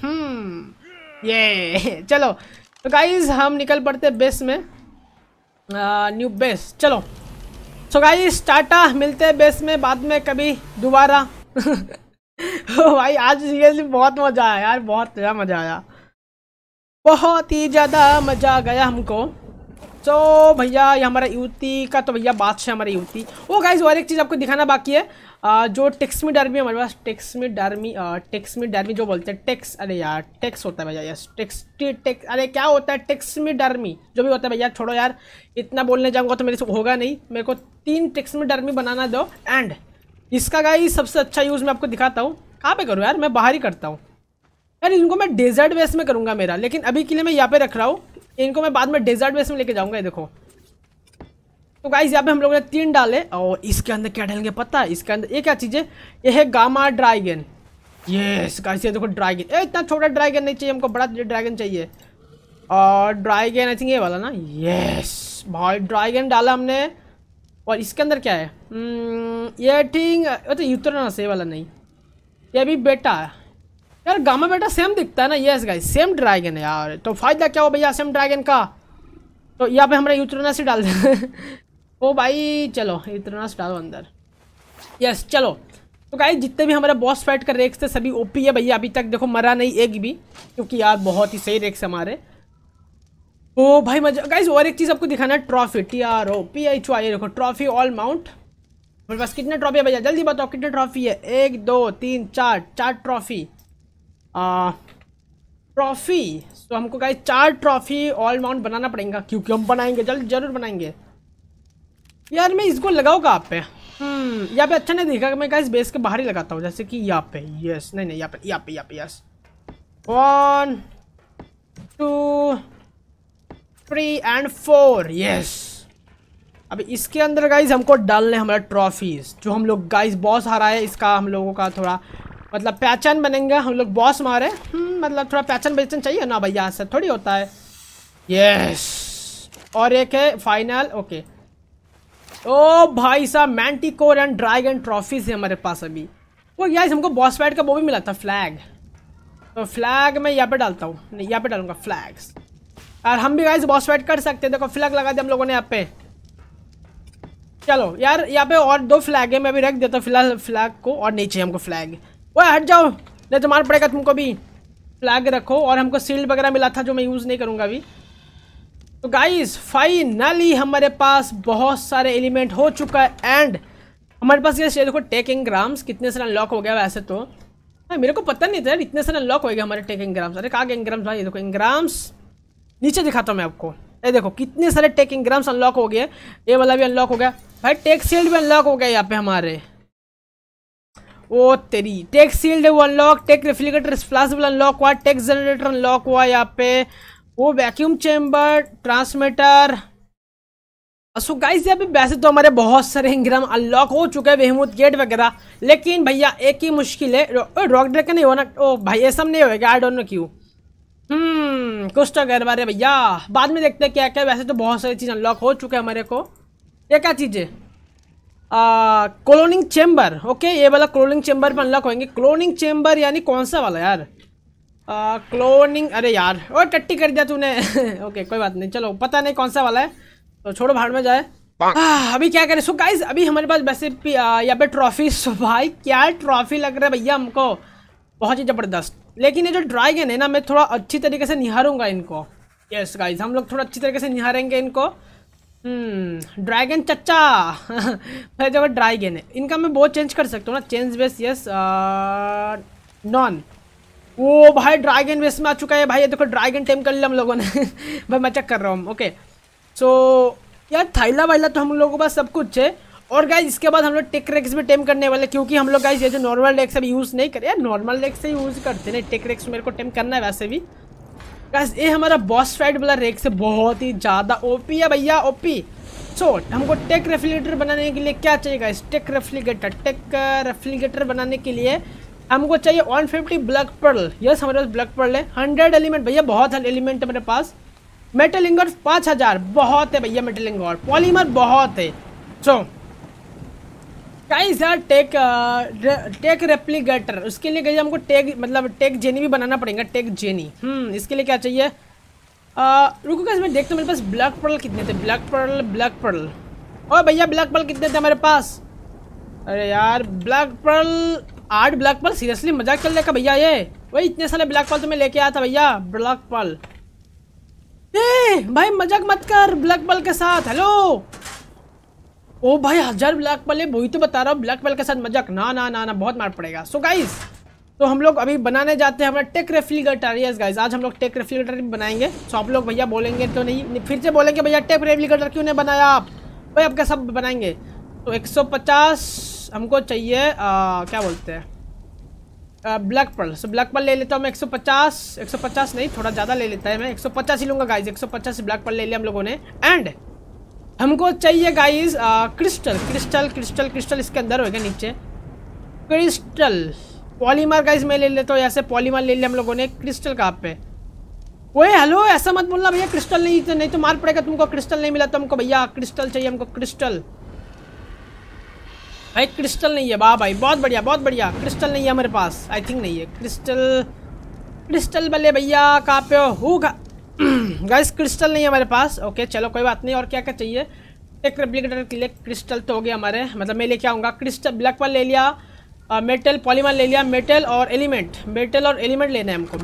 ये चलो तो गाइज हम निकल पड़ते बेस में, न्यू बेस। चलो सो गाइज टाटा, मिलते हैं बेस में बाद में कभी दोबारा। भाई आज सीरियसली बहुत मजा आया यार, बहुत ज़्यादा मजा आया, बहुत ही ज़्यादा मजा आ गया हमको। तो भैया ये हमारा यूटी का तो भैया बादशाह हमारा यूटी। ओ गाइज और एक चीज़ आपको दिखाना बाकी है, जो टेक्समीडर्मी हमारे पास, टेक्समीडर्मी जो बोलते हैं टेक्स, अरे यार टेक्स होता है भैया, यस टेक्स अरे क्या होता है टेक्समीडर्मी, जो भी होता है भैया छोड़ो यार, इतना बोलने जाऊंगा तो मेरे से होगा नहीं। मेरे को 3 टेक्समीडर्मी बनाना दो। एंड इसका गाइस सबसे अच्छा यूज़ मैं आपको दिखाता हूँ। कहाँ पे करूँ यार? मैं बाहर ही करता हूँ यार, इनको मैं डेजर्ट बेस में करूँगा मेरा, लेकिन अभी के लिए मैं यहाँ पे रख रहा हूँ, इनको मैं बाद में डेजर्ट बेस में लेके जाऊँगा। ये देखो तो गाइस यहाँ पे हम लोगों ने 3 डाले। और इसके अंदर क्या डालेंगे पता है? इसके अंदर ये क्या चीज़ है? ये है गामा ड्रैगन। यस गाइस ये देखो ड्रैगन, इतना छोटा ड्रैगन नहीं चाहिए हमको, बड़ा ड्रैगन चाहिए। और ड्रैगन आई थिंक ये वाला ना, यस भाई ड्रैगन डाला हमने। और इसके अंदर क्या है? ये ठीक तो यूट्रनस ये वाला नहीं, ये भी बेटा है यार। गामा बेटा सेम दिखता है ना? यस गाइस सेम ड्रैगन है यार। तो फायदा क्या हो भैया सेम ड्रैगन का? तो यहाँ पे हमारा यूट्रनस ही डाल दें। ओ भाई चलो यूट्रनस डालो अंदर। यस चलो तो गाइस जितने भी हमारा बॉस फाइट का रेक्स थे सभी ओपी है भैया, अभी तक देखो मरा नहीं एक भी, क्योंकि यार बहुत ही सही रेक्स हमारे। ओ भाई मजा गाइस। और एक चीज़ आपको दिखाना है, ट्रॉफी TROPHY, देखो ट्रॉफी ऑल माउंट। मेरे पास कितने ट्रॉफी है भैया? जल्दी बताओ कितने ट्रॉफी है? 1 2 3 4 ट्रॉफी। ट्रॉफी तो हमको गाइस 4 ट्रॉफी ऑल माउंट बनाना पड़ेगा, क्योंकि हम बनाएंगे जरूर बनाएंगे यार। मैं इसको लगाऊँ कहाँ पे? यहाँ पे अच्छा नहीं दिखा, मैं गाइस बेस के बाहर ही लगाता हूँ, जैसे कि यहाँ पे। यस नहीं यहाँ पे यस 1 2 3 एंड 4 यस। अभी इसके अंदर गाइस हमको डालने हमारा ट्रॉफीज, जो हम लोग गाइस बॉस हारा है, इसका हम लोगों का थोड़ा मतलब पहचान बनेंगे। हम लोग बॉस मारे, मतलब थोड़ा पहचान चाहिए ना भैया, ऐसा थोड़ी होता है। यस और एक है फाइनल। ओके ओ भाई साहब मैंटिकोर एंड ड्रैगन ट्रॉफीज है हमारे पास अभी। वो गाइस हमको बॉस फाइट का वो भी मिला था फ्लैग, तो फ्लैग मैं यहाँ पे डालता हूँ, नहीं यहाँ पे डालूंगा फ्लैग्स। और हम भी गाइस बॉस फाइट कर सकते हैं, देखो फ्लैग लगा दिया हम लोगों ने यहाँ पे। चलो यार यहाँ पे और 2 फ्लैग है, मैं अभी रख देता हूँ फिलहाल फ्लैग को, और नहीं चाहिए हमको फ्लैग। वो हट जाओ, नहीं तो मार पड़ेगा तुमको भी। फ्लैग रखो, और हमको शील्ड वगैरह मिला था जो मैं यूज़ नहीं करूँगा अभी। तो गाइस फाइनली हमारे पास बहुत सारे एलिमेंट हो चुका है, एंड हमारे पास ये देखो टेक एंग्राम्स कितने सारे अनलॉक हो गया वैसे तो। मेरे को पता नहीं था यार इतने सारे अनलॉक हो गए हमारे टेक एंग्राम्स। अरे कहाँ गए एंग्राम्स भाई, ये देखो एंग्राम्स नीचे दिखाता हूँ मैं आपको। ये देखो कितने सारे टेक एंग्राम्स अनलॉक हो गए। ये वाला भी अनलॉक हो गया भाई, टेक शील्ड भी अनलॉक हो गया यहाँ पे हमारे। ओ तेरी, टेक शील्ड वो अनलॉक, टेक रेफ्रिजरेटर स्प्लाशबल अनलॉक हुआ, टेक जनरेटर अनलॉक हुआ यहाँ पे, वो vacuum chamber, transmitter. So guys यहाँ पे वैसे तो हमारे बहुत सारे एंग्राम अनलॉक हो चुके हैं, वेहमूद गेट वगैरह, लेकिन भैया एक ही मुश्किल है, रॉक ड्रैगन नहीं होना। ओ भाई ये सब नहीं होगा, आई डोंट नो क्यों। कुछ तो गैर बारे भैया, बाद में देखते हैं क्या क्या। वैसे तो बहुत सारी चीज़ अनलॉक हो चुके हैं हमारे को। ये क्या चीज़ है? Cloning chamber. ओके ये वाला क्लोनिंग चेम्बर पर अनलॉक होंगे। क्लोनिंग चेम्बर यानी कौन सा वाला यार? क्लोनिंग, अरे यार और टट्टी कर दिया तूने। ओके कोई बात नहीं, चलो पता नहीं कौन सा वाला है तो छोड़ो, भाड़ में जाए। अभी क्या करें? सो गाइस अभी हमारे पास वैसे यहाँ पे ट्रॉफी। सो भाई क्या ट्रॉफी लग रहा है भैया हमको, बहुत ही ज़बरदस्त। लेकिन ये जो ड्रैगन है ना, मैं थोड़ा अच्छी तरीके से निहारूंगा इनको। यस गाइस हम लोग थोड़ा अच्छी तरीके से निहारेंगे इनको। ड्रैगन चच्चा। भाई जो ड्रैगन है इनका मैं बहुत चेंज कर सकता हूँ ना, चेंज बेस। Yes non. वो भाई ड्रैगन बेस में आ चुका है भाई, ये देखो ड्रैगन टेम कर लिया हम लोगों ने। भाई मैं चेक कर रहा हूँ। ओके सो यार थाइला वाइला तो हम लोगों के पास सब कुछ है। और गाइस इसके बाद हम लोग टेक रेक्स भी टेम करने वाले, क्योंकि हम लोग गाइस ये जो नॉर्मल डेक्स अभी यूज़ नहीं करे यार, नॉर्मल डेक्स से यूज़ करते नहीं, टेक रेक्स मेरे को टेम करना है वैसे भी। गाइस ये हमारा बॉस फाइट वाला रेक्स है, बहुत ही ज़्यादा ओपी है भैया, ओपी। सो हमको टेक रेफ्रिजरेटर बनाने के लिए क्या चाहिए गाइस? टेक रेफ्रिजरेटर बनाने के लिए हमको चाहिए 150 ब्लैक पर्ल। यस हमारे पास ब्लैक पर्ल है। 100 एलिमेंट भैया, बहुत एलिमेंट है मेरे पास। मेटल इंगॉट 5000, बहुत है भैया मेटल इंगॉट। पॉलीमर बहुत है। सो गाइस यार टेक रेप्लिकेटर, उसके लिए गई हमको टेक मतलब टेक जेनी भी बनाना पड़ेगा। टेक जेनी इसके लिए क्या चाहिए? रुको गाइस मैं देखता हूँ मेरे पास ब्लैक पर्ल कितने थे। ब्लैक पर्ल ओ भैया ब्लैक पर्ल कितने थे हमारे पास? अरे यार black pearl 8 black pearl, seriously मजाक चल रहा भैया ये? वही इतने सारे ब्लैक पर्ल तो मैं लेके आया था भैया। ब्लैक पर्ल भाई मजाक मत कर ब्लैक पर्ल के साथ। हेलो ओ भाई 1000 ब्लैक पर्ल है, वही तो बता रहा हूँ। ब्लैक पर्ल के साथ मजाक ना ना ना ना, बहुत मार पड़ेगा। सो गाइस तो हम लोग अभी बनाने जाते हैं हमारा टेक रेफ्रिजरेटर। यस गाइस आज हम लोग टेक रेफ्रिजरेटर भी बनाएंगे। सो आप लोग भैया बोलेंगे तो नहीं, फिर से बोलेंगे भैया टेक रेफ्रिजरेटर क्यों नहीं बनाया आप? भाई आपका सब बनाएंगे। तो 150 हमको चाहिए क्या बोलते हैं black pearl. So black pearl ले लेता हूँ मैं 150 नहीं, थोड़ा ज़्यादा ले लेता है मैं, 150 ही लूँगा गाइज। 150 ब्लैक पर्ल ले लिया हम लोगों ने। एंड हमको चाहिए गाइज क्रिस्टल इसके अंदर होगा नीचे। क्रिस्टल पॉलीमर गाइज मैं ले लेता हूँ, ऐसे पॉलीमर ले लिया हम लोगों ने। क्रिस्टल कहाँ पे? ओए हेलो ऐसा मत बोलना भैया, क्रिस्टल नहीं तो मार पड़ेगा तुमको। क्रिस्टल नहीं मिला तो हमको भैया, क्रिस्टल चाहिए हमको। क्रिस्टल भाई क्रिस्टल नहीं है। वाह भाई बहुत बढ़िया। क्रिस्टल नहीं है हमारे पास, आई थिंक नहीं है क्रिस्टल वाले भैया कहाँ पे हो गाइस? क्रिस्टल नहीं है हमारे पास। ओके चलो कोई बात नहीं। और क्या क्या चाहिए? टेक रेप्लिकेटर के लिए क्रिस्टल तो हो गया हमारे, मतलब मैं लेके आऊँगा। क्रिस्टल ब्लैक पर्ल ले लिया, मेटल पॉलीमर ले लिया, मेटल और एलिमेंट लेना है हमको।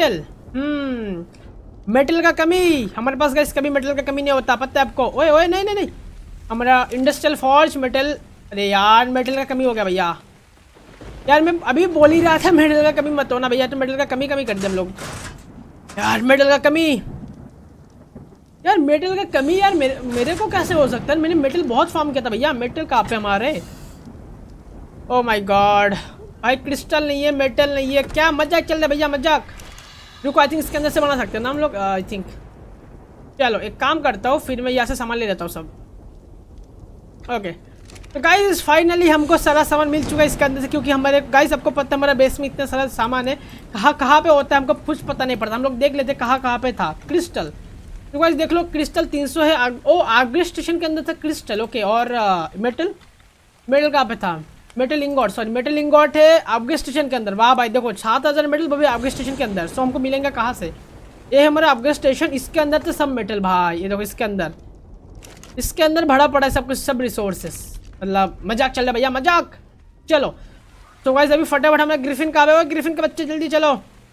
मेटल का कमी हमारे पास गाइस, कभी मेटल का कमी नहीं होता, पता है आपको? ओए ओए नहीं हमारा इंडस्ट्रियल फॉर्ज मेटल। अरे यार मेटल का कमी हो गया भैया। यार मैं अभी बोल ही रहा था मेटल का कमी मत होना भैया, तो मेटल का कमी कर दिया हम लोग। यार मेटल का कमी यार मेरे को कैसे हो सकता है? मैंने मेटल बहुत फार्म किया था भैया। मेटल कहाँ पे हमारे? ओ माय गॉड भाई क्रिस्टल नहीं है, मेटल नहीं है, क्या मजाक चल रहा है भैया मजाक। रुको आई थिंक इसके अंदर से बना सकते हैं ना हम लोग, आई थिंक। चलो एक काम करता हूँ, फिर मैं यहाँ से सामान ले लेता हूँ सब। ओके तो गाइस फाइनली हमको सारा सामान मिल चुका है इसके अंदर से, क्योंकि हमारे गाइस आपको पता है हमारा बेस में इतना सारा सामान है। कहाँ पे होता है हमको कुछ पता नहीं पड़ता। हम लोग देख लेते कहाँ पे था क्रिस्टल। तो गाइस देख लो क्रिस्टल 300 है। ओ आगरे स्टेशन के अंदर था क्रिस्टल। ओके और मेटल कहाँ पे था? मेटल इंगॉट है आगरे स्टेशन के अंदर। वाह भाई देखो 7000 मेटल वो भी आगरे स्टेशन के अंदर। सो हमको मिलेंगे कहाँ से? ये हमारा आगरे स्टेशन, इसके अंदर तो सब मेटल भाई। ये देखो इसके अंदर इसके अंदर भरा पड़ा है सब कुछ, सब रिसोर्सेस। मतलब मजाक चल रहा है भैया, मजाक। चलो तो गाइस अभी फटाफट हमें ग्रिफिन का आवे, ग्रिफिन के बच्चे जल्दी चलो।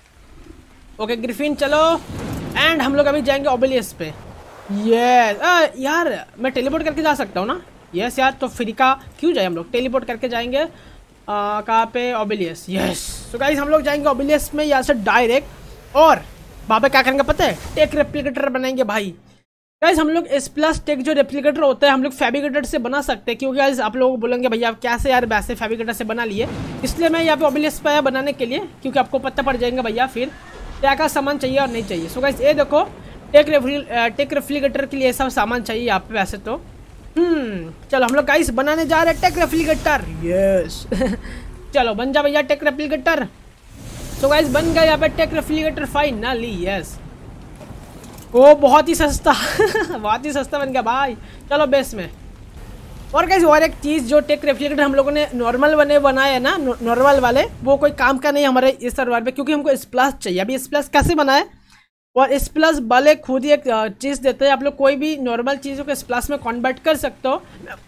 ओके ग्रिफिन चलो, एंड हम लोग अभी जाएंगे ओबेलियस पे। यस यार मैं टेलीपोर्ट करके जा सकता हूँ ना? यस यार, तो फ्री का क्यों जाए, हम लोग टेलीपोर्ट करके जाएंगे। कहाँ पे? ओबेलियस। यस तो गाइस हम लोग जाएंगे ओबेलियस में यहाँ से डायरेक्ट, और वहाँ पे क्या करेंगे पता है? टेक रेप्लिकेटर बनाएंगे भाई। गाइस हम लोग एस प्लस टेक जो रेप्लिकेटर होता है हम लोग फैब्रिकेटर से बना सकते हैं, क्योंकि गाइस आप लोग बोलेंगे भैया आप कैसे यार वैसे फैब्रिकेटर से बना लिए, इसलिए मैं यहाँ पे ओबेलियस पे आया बनाने के लिए, क्योंकि आपको पता पड़ जाएगा भैया फिर क्या क्या सामान चाहिए और नहीं चाहिए। सो गाइस ये देखो टेक रेफ्रिजरेटर के लिए सब सामान चाहिए यहाँ पे वैसे तो। चलो हम लोग गाइस बनाने जा रहे हैं टेक रेफ्रिजरेटर। यस चलो बन जा भैया टेक रेफ्रिजरेटर। सो गाइस बन गया यहाँ पे टेक रेफ्रिजरेटर फाइनली। यस वो बहुत ही सस्ता बहुत ही सस्ता बन गया भाई। चलो बेस में। और गाइस और एक चीज़, जो टेक रेफ्रिजरेटर हम लोगों ने नॉर्मल बनाए हैं ना, नॉर्मल वाले, वो कोई काम का नहीं हमारे इस सर्वर पे, क्योंकि हमको एस प्लस चाहिए। अभी एस प्लस कैसे बनाए, और एस प्लस वाले खुद ही एक चीज़ देते हैं, आप लोग कोई भी नॉर्मल चीज़ों को एस प्लस में कन्वर्ट कर सकते हो।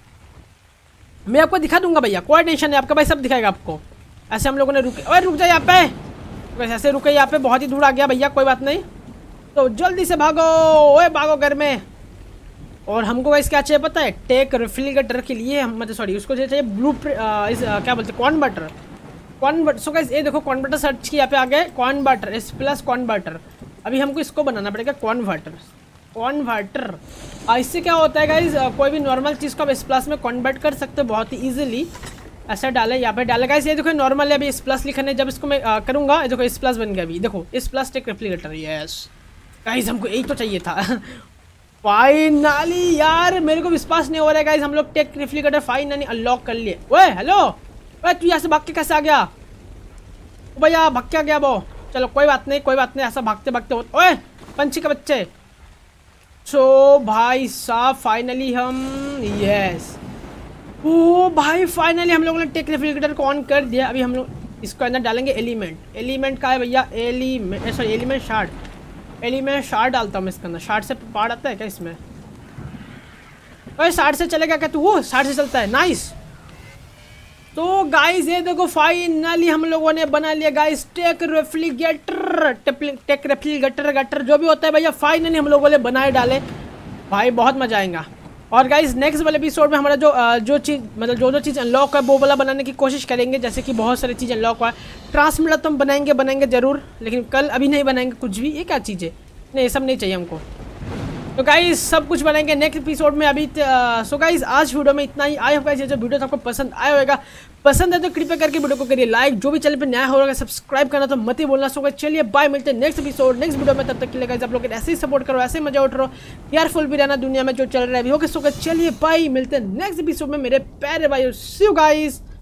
मैं आपको दिखा दूंगा भैया, कोई टेंशन नहीं, आपका भाई सब दिखाएगा आपको। ऐसे हम लोगों ने रुक जाए यहाँ पे, ऐसे रुके यहाँ पे, बहुत ही दूर आ गया भैया, कोई बात नहीं। तो जल्दी से भागो, ओए भागो घर में। और हमको गाइस क्या चाहिए पता है? टेक रेफ्रिजरेटर के लिए हम मतलब सॉरी उसको चाहिए क्या बोलते हैं, कॉन्वर्टर। सो गाइस ये देखो कॉन्वर्टर सर्च किया, यहाँ पे आ गए कॉन्वर्टर, एस प्लस कॉन्वर्टर। अभी हमको इसको बनाना पड़ेगा कॉन्वर्टर। इससे क्या होता है गाइस, कोई भी नॉर्मल चीज़ को आप एस प्लस में कन्वर्ट कर सकते हो बहुत ही ईजिली। ऐसा डाले यहाँ पे डाले गाइस, ये देखो नॉर्मल है, अभी एस प्लस लिखा है, जब इसको मैं करूँगा देखो एस प्लस बन गया। अभी देखो S plus tek refrigerator. Yes guys हमको यही तो चाहिए था फाइनली। यार मेरे को विश्वास नहीं हो रहा है गाइस, हम लोग टेक रेफ्रिजरेटर फाइनली अनलॉक कर लिए। ओए हेलो, ओए तू यहाँ से भाग के कैसे आ गया? भैया भाग के आ गया वो। चलो कोई बात नहीं, ऐसा भागते भागते ओए पंछी के बच्चे। सो भाई साहब फाइनली हम यस ओ भाई फाइनली हम लोगों ने टेक रेफ्रिजरेटर को ऑन कर दिया। अभी हम लोग इसको अंदर डालेंगे एलिमेंट का है भैया, एलिमेंट शार्ट डालता हूँ मैं इसके अंदर। शार्ट से पार आता है क्या इसमें? अरे शार्ट से चलेगा क्या तू? वो शार्ट से चलता है, नाइस। तो गाइस ये देखो फाइनली हम लोगों ने बना लिया गाइस टेक रेफ्रिजरेटर जो भी होता है भैया, फाइनली हम लोगों ने बनाए डाले भाई, बहुत मजा आएगा। और गाइस नेक्स्ट वाले एपिसोड में हमारा जो चीज़ मतलब जो चीज़ अनलॉक है वो वाला बनाने की कोशिश करेंगे, जैसे कि बहुत सारी चीज़ अनलॉक हुआ है। ट्रांसमीटर तो हम बनाएंगे ज़रूर, लेकिन कल अभी नहीं बनाएंगे कुछ भी। ये क्या चीज़ है? नहीं ये सब नहीं चाहिए हमको। तो गाइस सब कुछ बनाएंगे नेक्स्ट एपिसोड में। अभी सो गाइस आज वीडियो में इतना ही। आई होप गाइस ये जो वीडियो आपको पसंद आया होगा, पसंद है तो कृपया करके वीडियो को करिए लाइक, जो भी चैनल पे नया होगा सब्सक्राइब करना तो मत ही बोलना। सो गाइस चलिए बाय, मिलते हैं नेक्स्ट एपिसोड नेक्स्ट वीडियो में। तब तक के लिए गाइस आप लोग ऐसे ही सपोर्ट करो, ऐसे ही मजा उठ रहो, केयरफुल भी रहना दुनिया में जो चल रहा है अभी। ओके सो गाइस चलिए बाय, मिलते हैं नेक्स्ट एपिसोड में मेरे प्यारे भाई। See you guys.